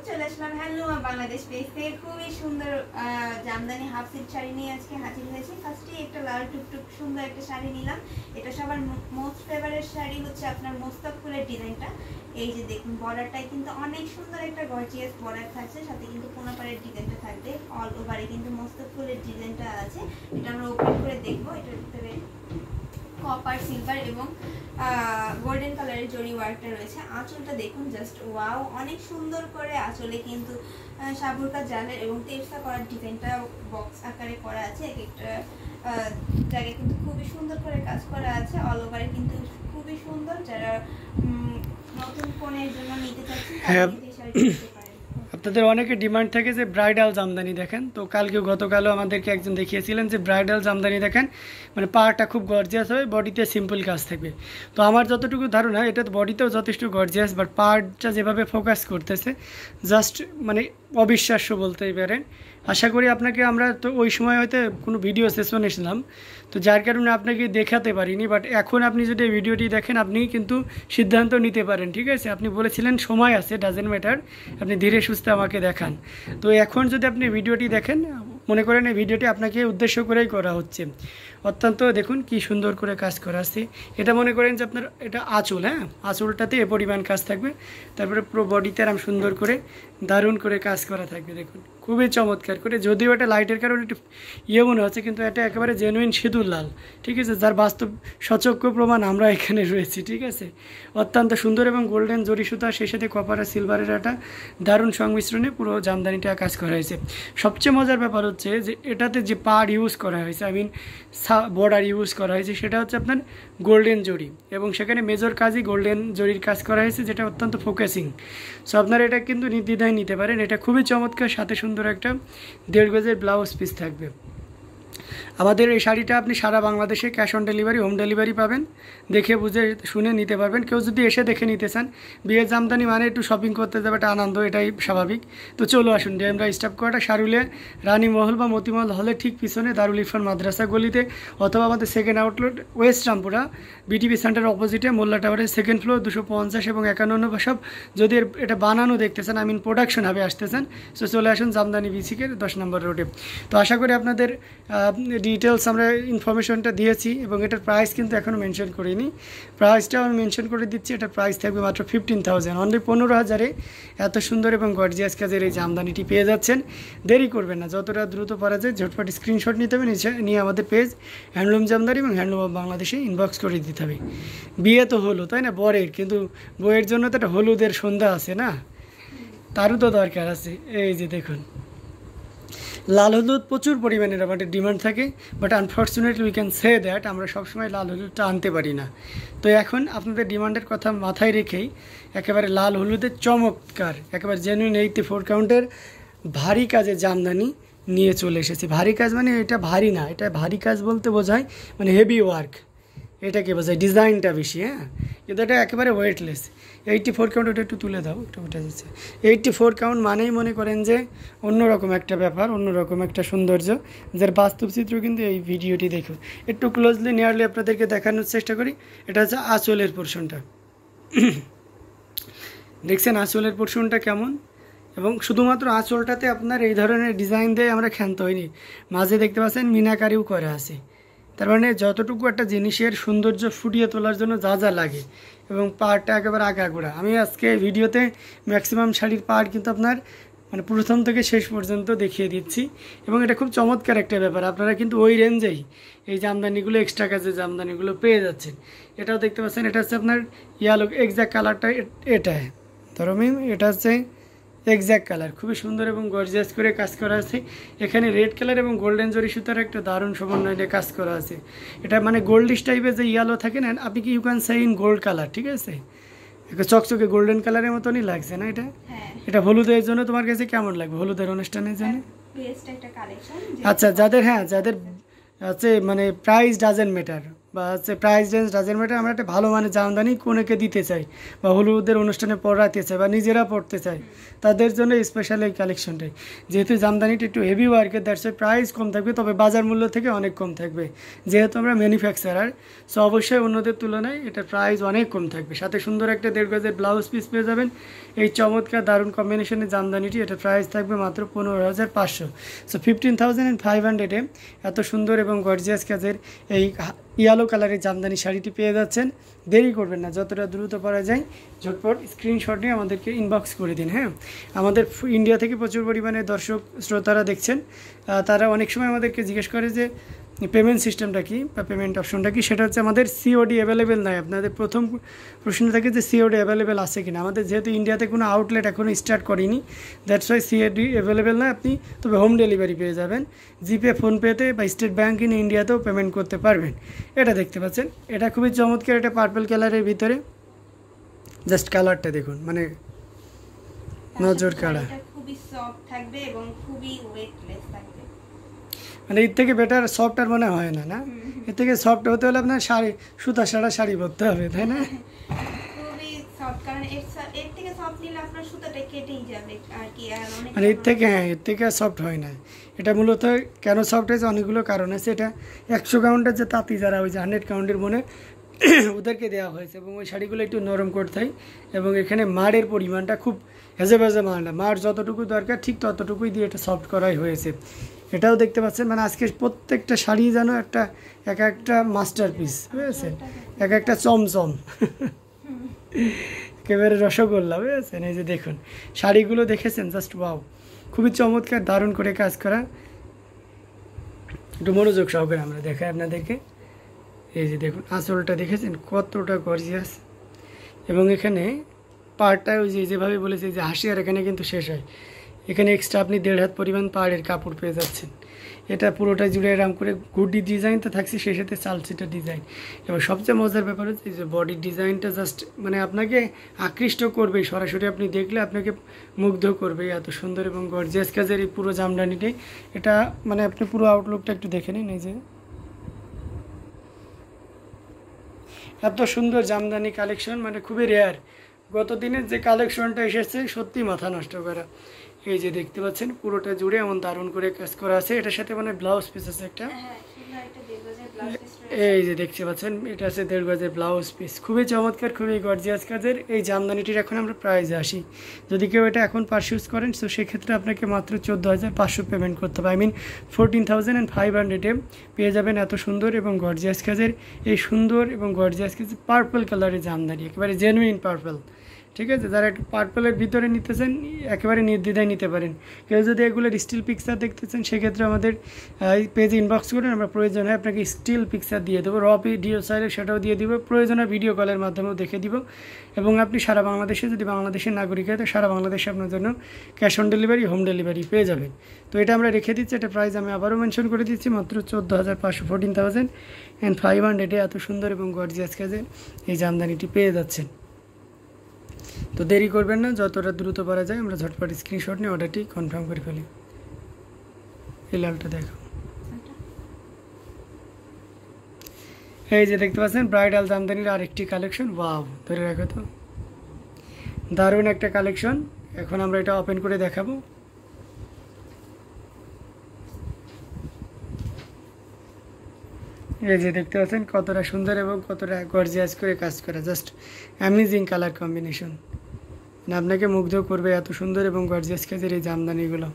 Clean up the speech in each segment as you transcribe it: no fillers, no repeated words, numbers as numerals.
চলে আসলাম handloom of Bangladesh page থেকে খুবই সুন্দর জামদানি হাফ সিল্ক শাড়ি নিয়ে আজকে হাজির হয়েছি। ফার্স্টে একটা লাল টুকটুক সুন্দর একটা শাড়ি নিলাম। এটা সবার মোস্ট ফেভারিট শাড়ি হচ্ছে আপনার মোস্তাক ফুলের ডিজাইনটা। এই যে দেখুন বর্ডারটাই কিন্তু অনেক সুন্দর একটা গর্জিয়াস বর্ডার থাকছে, সাথে কিন্তু কোনাপাড়ের ডিজাইনটা থাকবে। অল ওভারে কিন্তু মোস্তাক ফুলের ডিজাইনটা আছে। এটা আমরা ওপেন করে দেখবো। এটার ভিতরে কপার সিলভার এবং গোল্ডেন কালারের জরি ওয়ার্কটা রয়েছে। আঁচলটা দেখুন জাস্ট ওয়াও, অনেক সুন্দর করে আঁচলে কিন্তু সাবুরকা জালের এবং তেরসা করার ডিজাইনটা বক্স আকারে করা আছে। এক একটা জায়গায় কিন্তু খুবই সুন্দর করে কাজ করা আছে। অল ওভারে কিন্তু খুবই সুন্দর। যারা নতুন ফোনের জন্য নিতে চাচ্ছেন তারা এই শাড়িটা নিতে পারেন। আপনাদের অনেকে ডিমান্ড থাকে যে ব্রাইডাল জামদানি দেখেন, তো কালকে গতকালও আমাদেরকে একজন দেখিয়েছিলেন যে ব্রাইডাল জামদানি দেখেন, মানে পাড়টা খুব গর্জিয়াস হবে, বডিতে সিম্পল কাজ থাকবে। তো আমার যতটুকু ধারণা এটা বডিতেও যথেষ্ট গর্জিয়াস, বাট পাড়টা যেভাবে ফোকাস করতেছে জাস্ট মানে অবিশ্বাস্য বলতেই পারেন। আশা করি আপনাকে আমরা তো ওই সময় হয়তো কোনো ভিডিও সেশনে ছিলাম, তো যার কারণে আপনাকে দেখাতে পারিনি, বাট এখন আপনি যদি এই ভিডিওটি দেখেন আপনি কিন্তু সিদ্ধান্ত নিতে পারেন। ঠিক আছে, আপনি বলেছিলেন সময় আছে, ডাজেন্ট ম্যাটার, আপনি ধীরে সুস্থে আমাকে দেখান। তো এখন যদি আপনি ভিডিওটি দেখেন, মনে করেন এই ভিডিওটি আপনাকে উদ্দেশ্য করেই করা হচ্ছে। অত্যন্ত দেখুন কি সুন্দর করে কাজ করা আছে। এটা মনে করেন যে আপনার এটা আঁচল, হ্যাঁ আঁচলটাতে এ পরিমাণ কাজ থাকবে, তারপরে পুরো বডিতে আরাম সুন্দর করে দারুণ করে কাজ করা থাকবে। দেখুন খুবই চমৎকার করে, যদিও এটা লাইটের কারণে একটু মনে হচ্ছে, কিন্তু এটা একেবারে জেনুইন সিঁদুর লাল। ঠিক আছে, যার বাস্তব সচক্ষে প্রমাণ আমরা এখানে রয়েছি। ঠিক আছে, অত্যন্ত সুন্দর এবং গোল্ডেন জরি সুতা, সেই সাথে কপার আর সিলভারের একটা দারুণ সংমিশ্রণে পুরো জামদানিটা কাজ করা হয়েছে। সবচেয়ে মজার ব্যাপার হচ্ছে যে এটাতে যে পাড় ইউজ করা হয়েছে, আই মিন বর্ডার ইউজ করা হয়েছে, সেটা হচ্ছে আপনার গোল্ডেন জরি, এবং সেখানে মেজর কাজই গোল্ডেন জরির কাজ করা হয়েছে, যেটা অত্যন্ত ফোকাসিং। সো আপনারা এটা কিন্তু নির্দ্বিধায় নিতে পারেন। এটা খুবই চমৎকার, সাথে সুন্দর একটা 1.5 গজের ব্লাউজ পিস থাকবে। আমাদের এই শাড়িটা আপনি সারা বাংলাদেশে cash on delivery, home delivery পাবেন। দেখে বুঝে শুনে নিতে পারবেন। কেউ যদি এসে দেখে নিতে চান, বিয়ের জামদানি মানে একটু শপিং করতে যাবে, একটা আনন্দ, এটাই স্বাভাবিক। তো চলো আসুন, ডেমরা স্টাফ কোয়ার্টার, শারুলে রানীমহল বা মতিমহল হলের ঠিক পিছনে দারুল ইরফান মাদ্রাসা গলিতে, অথবা আমাদের second outlet West Rampura BTP সেন্টারের অপোজিটে মোল্লা টাওয়ারের সেকেন্ড ফ্লোর 250 এবং 51 সব। যদি এটা বানানো দেখতে চান, আই মিন প্রোডাকশন হবে আসতে চান, সো চলে আসুন জামদানি বিসিকের 10 নম্বর রোডে। তো আশা করি আপনাদের ডিটেলস আমরা ইনফরমেশনটা দিয়েছি, এবং এটার প্রাইস কিন্তু এখনও মেনশন করিনি। প্রাইসটা আমি মেনশন করে দিচ্ছি। এটার প্রাইস থাকবে মাত্র 15,000, অনলি 15,000-এ এত সুন্দর এবং গর্জিয়াস কাজের এই জামদানিটি পেয়ে যাচ্ছেন। দেরি করবেন না, যতটা দ্রুত পারা যায় ঝটপট স্ক্রিনশট নিতে হবে, নিয়ে আমাদের পেজ হ্যান্ডলুম জামদানি এবং হ্যান্ডলুম অফ বাংলাদেশে ইনবক্স করে দিতে হবে। বিয়ে তো হলো তাই না, বরের, কিন্তু বইয়ের জন্য তো একটা হলুদের সন্ধ্যা আছে না, তারও তো দরকার আছে। এই যে দেখুন লাল হলুদ প্রচুর পরিমাণে আমাদের ডিমান্ড থাকে, but unfortunately we can say that আমরা সবসময় লাল হলুদটা আনতে পারি না। তো এখন আপনাদের ডিমান্ডের কথা মাথায় রেখেই একেবারে লাল হলুদের চমৎকার একেবারে জেনুইন 84 কাউন্টের ভারী কাজের জামদানি নিয়ে চলে এসেছি। ভারী কাজ মানে এটা ভারী না, এটা ভারী কাজ বলতে বোঝায় মানে হেভি ওয়ার্ক, এটাকে বোঝায় ডিজাইনটা বেশি, হ্যাঁ, কিন্তু এটা একেবারে ওয়েটলেস। 84 কাউন্ট, ওটা একটু তুলে দাও, একটু উঠে যাচ্ছে। 84 কাউন্ট মানেই মনে করেন যে অন্যরকম একটা ব্যাপার, অন্যরকম একটা সৌন্দর্য, যার বাস্তব চিত্র কিন্তু এই ভিডিওটি দেখুন। একটু ক্লোজলি নিয়ারলি আপনাদেরকে দেখানোর চেষ্টা করি। এটা হচ্ছে আঁচলের পোর্শনটা, দেখছেন আঁচলের পোর্শনটা কেমন, এবং শুধুমাত্র আঁচলটাতে আপনার এই ধরনের ডিজাইন দিয়ে আমরা ক্ষান্ত হইনি, মাঝে দেখতে পাচ্ছেন মিনাকারিও করা আছে। তার মানে যতটুকু একটা জিনিসের সৌন্দর্য ফুটিয়ে তোলার জন্য যা যা লাগে, এবং পাড়টা একেবারে আগাগোড়া। আমি আজকে ভিডিওতে ম্যাক্সিমাম শাড়ির পাড় কিন্তু আপনার মানে প্রথম থেকে শেষ পর্যন্ত দেখিয়ে দিচ্ছি, এবং এটা খুব চমৎকার একটা ব্যাপার। আপনারা কিন্তু ওই রেঞ্জেই এই জামদানিগুলো, এক্সট্রা কাজের জামদানিগুলো পেয়ে যাচ্ছেন। এটাও দেখতে পাচ্ছেন, এটা হচ্ছে আপনার ইয়ালো এক্স্যাক্ট কালারটা, এটা ধরো মিম, এটা হচ্ছে এক্স্যাক্ট কালার, খুবই সুন্দর এবং গর্জিয়াস করে কাজ করা আছে। এখানে রেড কালার এবং গোল্ডেন জরি সুতার একটা দারুণ সমন্বয়ে কাজ করা আছে। এটা মানে গোল্ডিশ টাইপের যে ইয়ালো থাকে না, আপনি কি you can say in gold colour. ঠিক আছে, একটা চকচকে গোল্ডেন কালারের মতনই লাগছে না এটা? এটা হলুদের জন্য তোমার কাছে কেমন লাগবে, হলুদের অনুষ্ঠানের জন্য? আচ্ছা, যাদের যাদের হচ্ছে মানে প্রাইস ডাজেন্ট ম্যাটার, বা হচ্ছে প্রাইস রেঞ্জ ডাজেন্ট ম্যাটার, আমরা একটা ভালো মানের জামদানি কোনেকে দিতে চাই বা হলুদের অনুষ্ঠানে পরাতে চাই বা নিজেরা পড়তে চাই, তাদের জন্য স্পেশাল এই কালেকশনটাই। যেহেতু জামদানিটা একটু হেভি ওয়ার্কের, দ্যাটস প্রাইস কম থাকবে, তবে বাজার মূল্য থেকে অনেক কম থাকবে। যেহেতু আমরা ম্যানুফ্যাকচারার, সো অবশ্যই অন্যদের তুলনায় এটার প্রাইস অনেক কম থাকবে। সাথে সুন্দর একটা 1.5 গজের ব্লাউজ পিস পেয়ে যাবেন। এই চমৎকার দারুণ কম্বিনেশনের জামদানিটি, এটা প্রাইস থাকবে মাত্র 15,500। সো 15,500-এ এত সুন্দর এবং গর্জিয়াস কাজের এই ইয়েলো কালারের জামদানি শাড়িটি পেয়ে যাচ্ছেন। দেরি করবেন না, যতটা দ্রুত পারা যায় ঝটপট স্ক্রিনশট নিয়ে আমাদেরকে ইনবক্স করে দিন। হ্যাঁ, আমাদের ইন্ডিয়া থেকে প্রচুর পরিমাণে দর্শক শ্রোতারা দেখছেন, তারা অনেক সময় আমাদেরকে জিজ্ঞেস করে যে পেমেন্ট সিস্টেমটা কী বা পেমেন্ট অপশনটা কী। সেটা হচ্ছে আমাদের সিওডি অ্যাভেলেবেল নাই। আপনাদের প্রথম প্রশ্ন থাকে যে সিওডি অ্যাভেলেবেল আছে কিনা। আমাদের যেহেতু ইন্ডিয়াতে কোনো আউটলেট এখনও স্টার্ট করিনি, দ্যাটস ওয়াই সিওডি অ্যাভেলেবেল নয়। আপনি তবে হোম ডেলিভারি পেয়ে যাবেন। জিপে, ফোনপেতে বা স্টেট ব্যাঙ্ক ইন ইন্ডিয়াতেও পেমেন্ট করতে পারবেন। এটা দেখতে পাচ্ছেন, এটা খুবই চমৎকার, এটা পার্পল কালারের ভিতরে। জাস্ট কালারটা দেখুন, মানে নজর কাড়া, খুবই সফট থাকবে এবং খুবই ওয়েটলেস থাকবে। মানে এর থেকে বেটার সফট আর মনে হয় না, না? এর থেকে সফট হতে হলে আপনার শাড়ি, সুতা সারা শাড়ি পরতে হবে, তাই না? খুবই সফট, কারণ এর থেকে সফট নিলে আপনার সুতাটা কেটেই যাবে আর কি। আর অনেক মানে এর থেকে, হ্যাঁ, এর থেকে সফট হয় না। এটা মূলত কেন সফট হয়েছে, অনেকগুলো কারণ আছে। এটা 100 কাউন্টের যে তাঁতি যারা ওই যে 100 কাউন্টের মনে ওদেরকে দেওয়া হয়েছে, এবং ওই শাড়িগুলো একটু নরম করতে হয়। এবং এখানে মাড়ের পরিমাণটা খুব হেজে ভেজে মার না, মার যতটুকু দরকার ঠিক ততটুকুই দিয়ে এটা সফট করাই হয়েছে। এটাও দেখতে পাচ্ছেন, মানে আজকে প্রত্যেকটা শাড়ি যেন এক একটা মাস্টারপিস, বুঝেছেন? এক একটা চমচম, একেবারে রসগোল্লা, বুঝেছেন? এই যে দেখুন শাড়িগুলো দেখেছেন, জাস্ট ওয়াও, খুবই চমৎকার, দারুণ করে কাজ করা। একটু মনোযোগ সহকারে আমরা দেখাই আপনাদেরকে। এই যে দেখুন আঁচলটা দেখেছেন কতটা গর্জিয়াস, এবং এখানে পাড়টা ওই যেভাবে বলেছে যে হাসি, আর এখানে কিন্তু শেষ হয়। এখানে এক্সট্রা আপনি 1.5 হাত পরিমাণ পাড়ের কাপড় পেয়ে যাচ্ছেন। এটা পুরোটা জুড়ে এরম করে গুডি ডিজাইনটা থাকছে, সেই সাথে চালচিটা ডিজাইন। এবং সবচেয়ে মজার ব্যাপার হচ্ছে যে বডির ডিজাইনটা জাস্ট মানে আপনাকে আকৃষ্ট করবে, সরাসরি আপনি দেখলে আপনাকে মুগ্ধ করবে। এত সুন্দর এবং গর্জিয়াস কাজের এই পুরো জামদানিটি, এটা মানে আপনি পুরো আউটলুকটা একটু দেখে নিন। এই যে এত সুন্দর জামদানি কালেকশন, মানে খুবই রেয়ার। গত দিনের যে কালেকশনটা এসেছে সত্যি মাথা নষ্ট করা। এই যে দেখতে পাচ্ছেন পুরোটা জুড়ে এমন দারুণ করে কাজ করা আছে। এটার সাথে মানে ব্লাউজ পিস আছে একটা, এই যে দেখতে পাচ্ছেন, এটা আছে 1.5 গজের ব্লাউজ পিস। খুবই চমৎকার, খুবই গর্জিয়াস কাজের এই জামদানিটির এখন আমরা প্রাইজে আসি। যদি কেউ এটা এখন পারচেজ করেন তো সেক্ষেত্রে আপনাকে মাত্র 14,500 পেমেন্ট করতে হবে। 14,500-এ পেয়ে যাবেন এত সুন্দর এবং গর্জিয়াস কাজের এই সুন্দর এবং গর্জিয়াস কাজের পার্পল কালারের জামদানি, একেবারে জেনুইন পার্পল। ঠিক আছে, যারা একটু পার্পলের ভিতরে নিতেছেন একেবারে নির্দ্বিধায় নিতে পারেন। কেউ যদি এগুলোর স্টিল পিকচার দেখতেছেন সেক্ষেত্রে আমাদের পেজে ইনবক্স করুন, আমরা প্রয়োজন হয় আপনাকে স্টিল পিকচার দিয়ে দেবো, র ভিডিও চাইলে সেটাও দিয়ে দিব, প্রয়োজন হয় ভিডিও কলের মাধ্যমেও দেখে দিব। এবং আপনি সারা বাংলাদেশে, যদি বাংলাদেশের নাগরিক হয় তো সারা বাংলাদেশে আপনার জন্য cash on delivery, home delivery পেয়ে যাবেন। তো এটা আমরা রেখে দিচ্ছি, এটা প্রাইস আমি আবারও মেনশন করে দিচ্ছি, মাত্র 14,500, 14,500 এত সুন্দর এবং গর্জিয়াস কাজের এই জামদানিটি পেয়ে যাচ্ছেন। তো দেরি করবেন না, যতটা দ্রুত পারা যায় আমরা ঝটপট স্ক্রিনশট নিয়ে অর্ডারটি কনফার্ম করে ফেলি। এই লালটা দেখো, এই যে দেখতে পাচ্ছেন ব্রাইডাল জামদানির আরেকটি কালেকশন। ওয়াও, ধরে রাখো তো, দারুণ একটা কালেকশন। এখন আমরা এটা ওপেন করে দেখাবো। এই যে দেখতে পাচ্ছেন কতটা সুন্দর এবং কতটা গর্জিয়াস করে কাজ করা, জাস্ট অ্যামেজিং কালার কম্বিনেশন, মানে আপনাকে মুগ্ধ করবে এত সুন্দর এবং গর্জিয়াস কাজের এই জামদানিগুলো।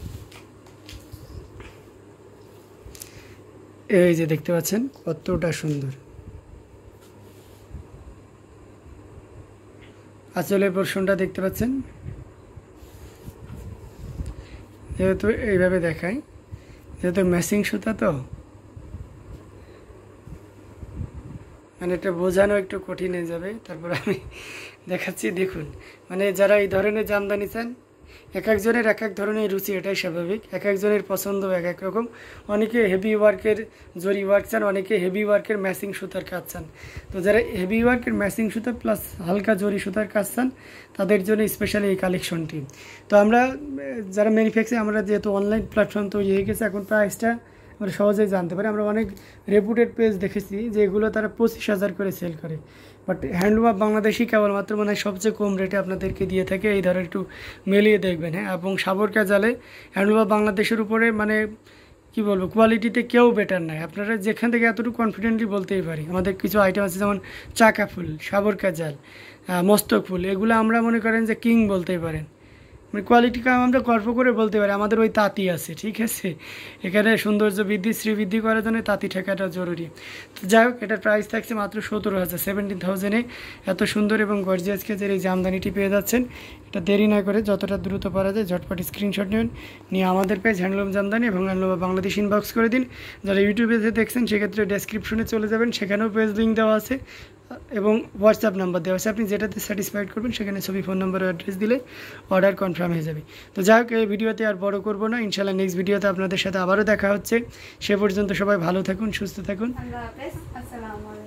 এই যে দেখতে পাচ্ছেন কতটা সুন্দর, আঁচলের পোরশনটা দেখতে পাচ্ছেন। যেহেতু এইভাবে দেখাই, যেহেতু ম্যাচিং সুতা তো মানে এটা বোঝানো একটু কঠিন হয়ে যাবে, তারপর আমি দেখাচ্ছি। দেখুন, মানে যারা এই ধরনের জামদানি চান, এক একজনের এক এক ধরনের রুচি, এটাই স্বাভাবিক, এক একজনের পছন্দ এক এক রকম। অনেকে হেভি ওয়ার্কের জরি ওয়ার্ক চান, অনেকে হেভি ওয়ার্কের ম্যাচিং সুতার কাজ চান। তো যারা হেভি ওয়ার্কের ম্যাচিং সুতা প্লাস হালকা জরি সুতার কাজ চান তাদের জন্য স্পেশালি এই কালেকশনটি। তো আমরা যারা ম্যানুফ্যাকচার, আমরা যেহেতু অনলাইন প্ল্যাটফর্ম তৈরি হয়ে গেছে, এখন প্রাইসটা আমরা সহজেই জানতে পারি। আমরা অনেক রেপুটেড পেজ দেখেছি যেগুলো তারা 25,000 করে সেল করে, বাট হ্যান্ডলুম অফ বাংলাদেশই কেবলমাত্র মানে সবচেয়ে কম রেটে আপনাদেরকে দিয়ে থাকে। এই ধরনের একটু মিলিয়ে দেখবেন, হ্যাঁ। এবং সাবর কাজালে হ্যান্ডলুম অফ বাংলাদেশের উপরে মানে কি বলবো, কোয়ালিটিতে কেউ বেটার নাই। আপনারা যেখান থেকে এতটুকু কনফিডেন্টলি বলতেই পারি। আমাদের কিছু আইটেম আছে যেমন চাকা ফুল, সাবর কাজাল, মস্তক ফুল, এগুলো আমরা মনে করেন যে কিং বলতেই পারেন, মানে কোয়ালিটিকে আমরা গর্ব করে বলতে পারি। আমাদের ওই তাঁতি আছে, ঠিক আছে। এখানে সৌন্দর্য বৃদ্ধি, শ্রীবৃদ্ধি করার জন্য তাঁতি ঠেকাটা জরুরি। তো যাই হোক, এটার প্রাইস থাকছে মাত্র 17,000, 17,000-এ এত সুন্দর এবং গর্জিয়াস কেজের এই জামদানিটি পেয়ে যাচ্ছেন। এটা দেরি না করে যতটা দ্রুত পারা যায় ঝটপট স্ক্রিনশট নেবেন, নিয়ে আমাদের পেজ হ্যান্ডলুম জামদানি এবং হ্যান্ডলুম অফ বাংলাদেশ ইনবক্স করে দিন। যারা ইউটিউবে দেখছেন সেক্ষেত্রে ডেসক্রিপশনে চলে যাবেন, সেখানেও পেজ লিঙ্ক দেওয়া আছে এবং হোয়াটসঅ্যাপ নাম্বার দেওয়া আছে। আপনি যেটাতে স্যাটিসফাইড করবেন সেখানে ছবি, ফোন নাম্বার, অ্যাড্রেস দিলে অর্ডার কনফার্ম হয়ে যাবে। তো যাই হোক, এই ভিডিওতে আর বড় করব না, ইনশাআল্লাহ নেক্সট ভিডিওতে আপনাদের সাথে আবারও দেখা হচ্ছে। সে পর্যন্ত সবাই ভালো থাকুন, সুস্থ থাকুন। আল্লাহ হাফেজ, আসসালামু আলাইকুম।